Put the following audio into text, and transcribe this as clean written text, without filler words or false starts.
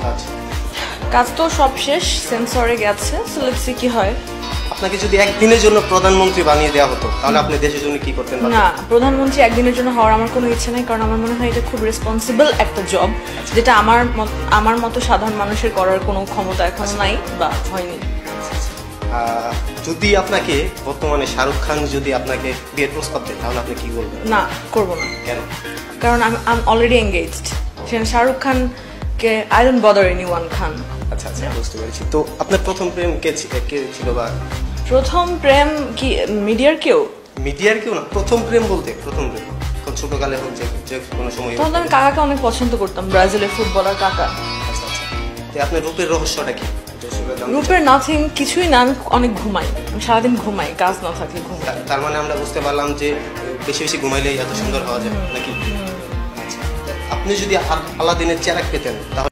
আচ্ছা, কাজ তো সব শেষ, সেন্সরে গেছে, সো লেটস সি কি হয়। আপনাকে যদি একদিনের জন্য প্রধানমন্ত্রী বানিয়ে দেওয়া হতো তাহলে আপনি দেশের জন্য কি করতেন? না, প্রধানমন্ত্রী একদিনের জন্য হওয়ার আমার কোনো ইচ্ছে নেই, কারণ আমার মনে হয় এটা খুব রেসপন্সিবল একটা জব, যেটা আমার মতো সাধারণ মানুষের করার কোনো ক্ষমতা এখনো নাই বা হয়নি। যদি আপনাকে বর্তমানে শাহরুখ খান যদি আপনাকে বিয়ের প্রস্তাব দেয় তাহলে আপনি কি বলবেন? না, করবো না, কেন? কারণ আমি অলরেডি এঙ্গেজড। সেখানে শাহরুখ খানকে I don't bother anyone Khan. আচ্ছা আচ্ছা, বুঝতে পেরেছি। তো আপনার প্রথম প্রেম কে ছিল? বা প্রথম প্রেম কি মিডিয়ার কেউ? মিডিয়ার কেউ না, প্রথম প্রেম বলতে প্রথম প্রেম ছোটকালে হোক, যে কোনো সময়। তখন তো আমি কাকাকে অনেক পছন্দ করতাম, ব্রাজিলের ফুটবলার কাকা। আচ্ছা আচ্ছা, তো আপনার রূপের রহস্যটা কি? রূপের নাথিং, কিছুই না, আমি অনেক ঘুমাই, আমি সারাদিন ঘুমাই, কাজ না থাকলে ঘুমাই। তার মানে আমরা বুঝতে পারলাম যে বেশি বেশি ঘুমাইলেই এত সুন্দর হওয়া যায় নাকি? আচ্ছা, আপনি যদি আলাদিনের চেরাগ পেতেন তাহলে